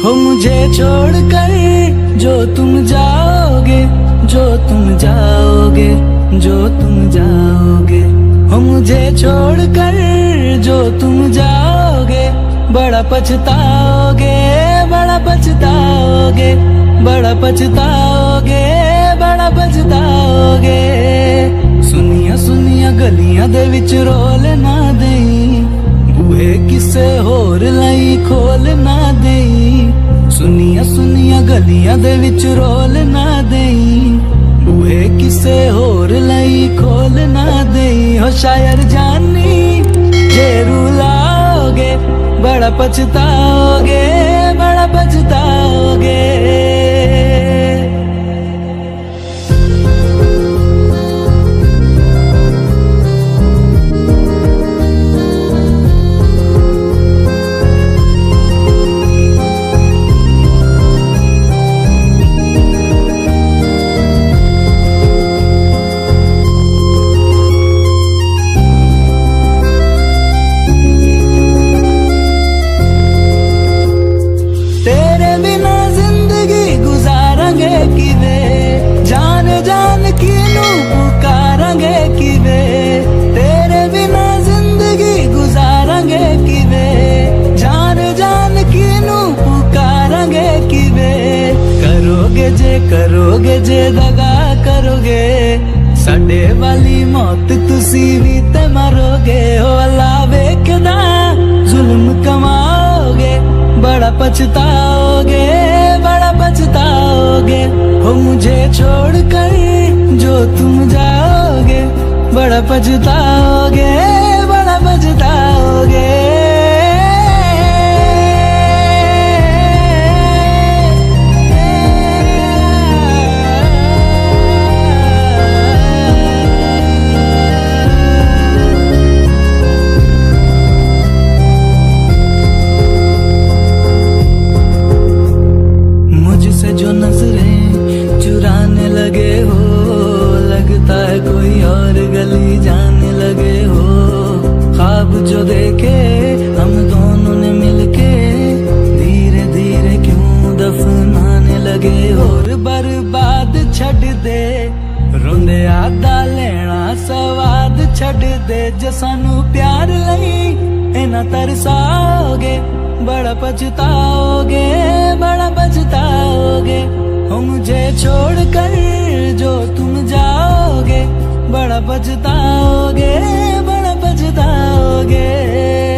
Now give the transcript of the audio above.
हो मुझे छोड़कर जो तुम जाओगे, जो तुम जाओगे, जो तुम जाओगे। हो मुझे छोड़कर जो तुम जाओगे, बड़ा पछताओगे, बड़ा पछताओगे, बड़ा पछताओगे, बड़ा पछताओगे। सुनिया सुनिया गलियां दे विच रोल ना देई, बूहे किसे होर लई खोल ना देई। सुनिया सुनिया गलियां दे विच रोल ना देई, बूहे किसे होर लई खोल ना देई। हो शायर जानी जे रुलाओगे, बड़ा पछताओगे, बड़ा पछताओगे। करोगे जे दगा करोगे, साडे वाली मौत तुसी भी ते मरोगे। हो अल्लाह वेखदा जुल्म कमाओगे, बड़ा पछताओगे, बड़ा पछताओगे। हो मुझे छोड़कर जो तुम जाओगे, बड़ा पछताओगे, बड़ा पछताओगे। जो नजरें चुराने लगे हो, लगता है कोई और गली जाने लगे हो। ख्वाब जो देखे हम दोनों ने मिलके, धीरे धीरे क्यों दफनाने लगे। और बर्बाद छड़ दे रोंदे आदा लेना स्वाद छड़ दे। जे सानू प्यार लई इना तरसाओगे, बड़ा पछताओगे, बड़ा पछताओगे। हो मुझे छोड़कर जो तुम जाओगे, बड़ा पछताओगे, बड़ा पछताओगे।